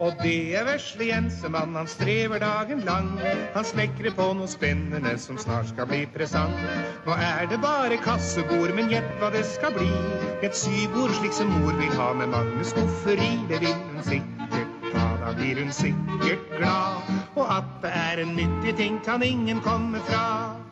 Og det vesle Jensemann, han strever dagen lang. Han snekrer på noe spennende som snart skal bli presang. Nå det bare kassebord, men gjett hva det skal bli. Et sybord slik som mor vil ha med mange skuffer i. Det vil hun sikkert ta, da blir hun sikkert glad. Og at det en nyttig ting kan ingen komme fra.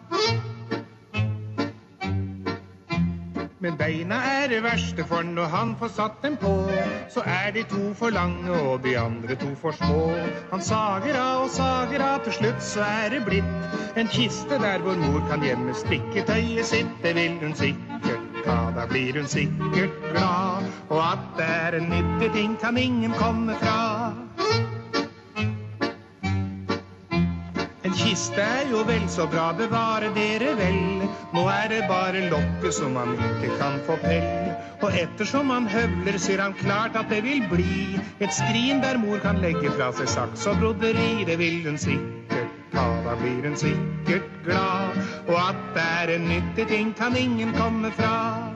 Men beina det verste, for når han får satt dem på, så de to for lange og de andre to for små. Han sager av, til slutt så det blitt en kiste der hvor mor kan gjemme strikketøyet sitt. Det vil hun sikkert ta, da blir hun sikkert glad. Og at det en nyttig ting kan ingen komme fra. En kiste jo vel så bra, bevare dere vel. Nå det bare lokket som man ikke kan få pell. Og ettersom han høvler, ser han klart at det vil bli et skrin der mor kan legge fra seg saks og broderi. Det vil hun sikkert ta, da blir hun sikkert glad. Og at det en nyttig ting kan ingen komme fra.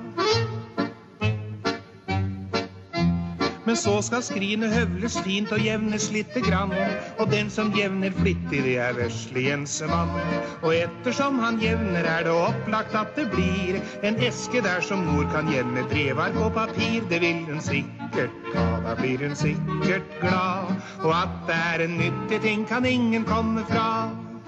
Men så skal skrinet høvles fint og jevnes litte grann. Og den som jevner flittig, det vesle Jensemann. Og ettersom han jevner, det opplagt at det blir en eske der som mor kan gjemme drevark og papir. Det vil hun sikkert ta, da blir hun sikkert glad. Og at det en nyttig ting kan ingen komme fra.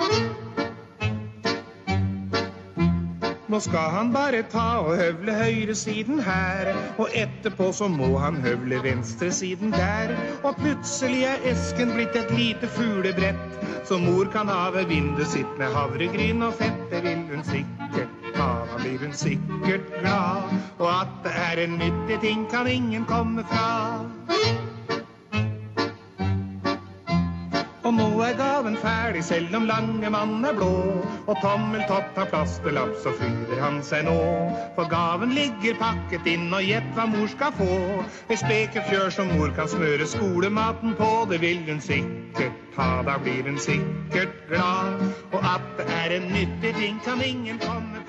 Nå skal han bare ta og høvle høyre siden her, og etterpå så må han høvle venstre siden der. Og plutselig esken blitt et lite fuglebrett, så mor kan ha ved vinduet sitt med havregryn og fett. Det vil hun sikkert ta, da blir hun sikkert glad. Og at det en nyttig ting kan ingen komme fra. Og nå gaven ferdig, selv om lange mann blå. Og tommeltott har plasterlapp, så fryder han seg nå. For gaven ligger pakket inn, og gjett hva mor skal få. Et spekefjør som mor kan smøre skolematen på. Det vil hun sikkert ta, da blir hun sikkert glad. Og at det en nyttig ting kan ingen komme